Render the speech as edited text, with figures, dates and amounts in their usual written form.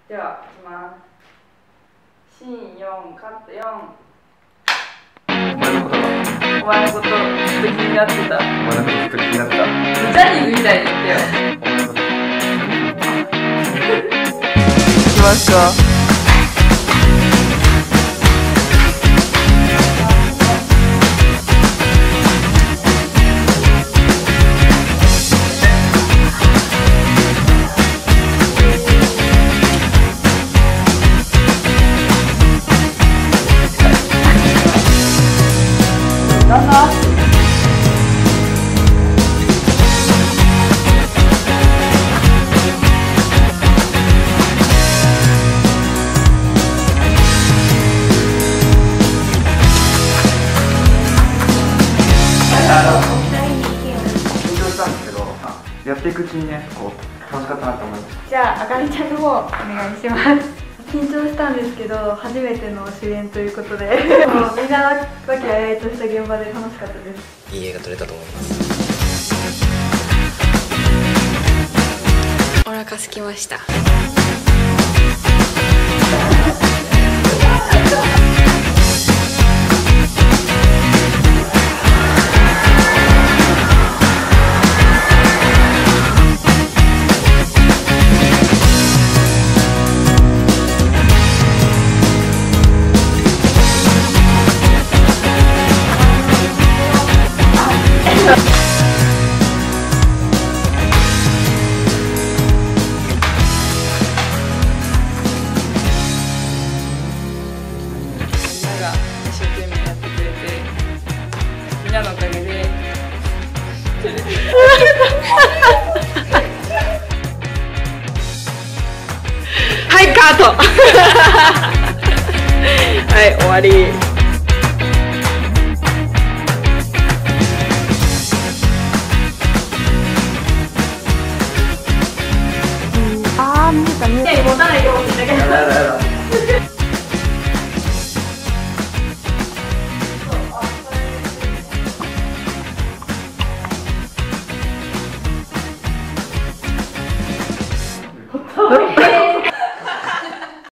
では、いきます。シーン4、カット4。お前のことずっと気になってた。 お前のことずっと気になった。 ジャニーズみたいに言ってよ。いきますか。なんだ？ 緊張したんですけど、やっていくうちにね、こう楽しかったなと思いました。 じゃあ、あかりちゃんの方お願いします。緊張したんですけど、初めての主演ということでもうみんな和気あいあいとした現場で楽しかったです。 いい映画撮れたと思います。お腹空きました。 一生懸命やってくれて、みんなのおかげではい、カートはい、終わり。 見えた見えた。手持たないでほしいんだけど。